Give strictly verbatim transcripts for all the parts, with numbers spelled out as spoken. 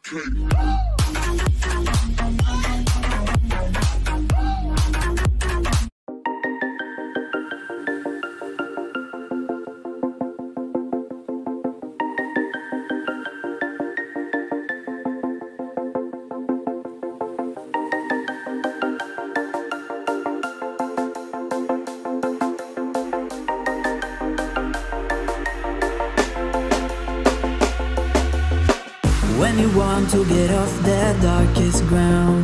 When you want to get off the darkest ground,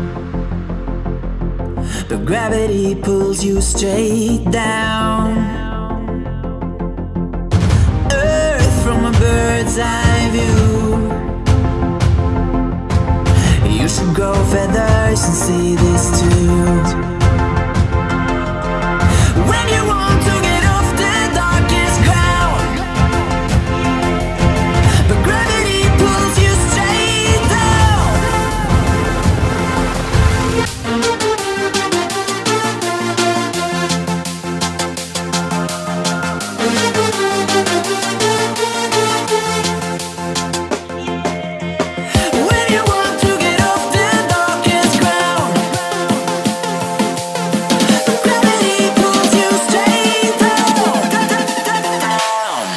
but gravity pulls you straight down. Earth from a bird's eye view. You should grow feathers and see this too. When you want to get off the darkest ground, but gravity pulls you straight down. When you want to get off the darkest ground, but gravity pulls you straight down, down.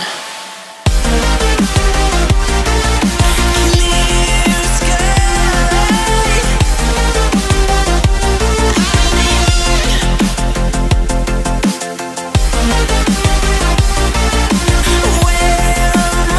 Clear sky. Where am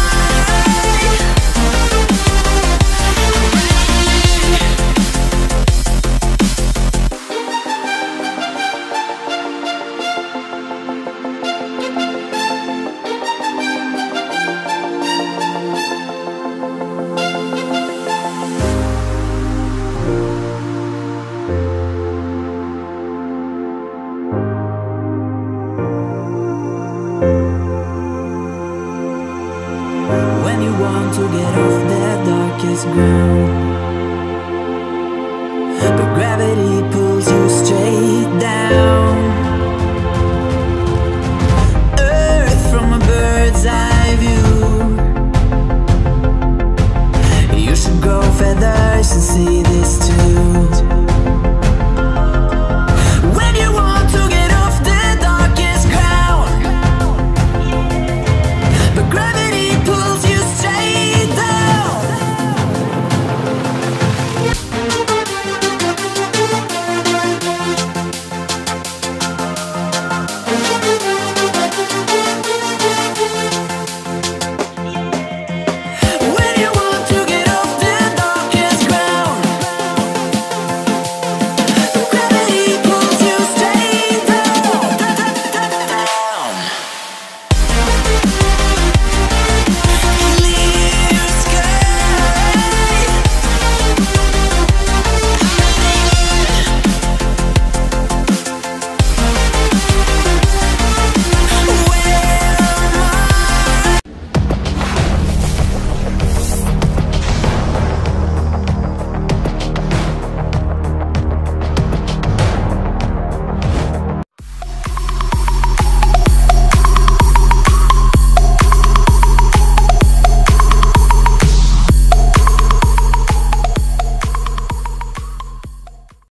When you want to get off the darkest ground, but gravity pulls you straight down. Earth from a bird's eye view. You should grow feathers and see this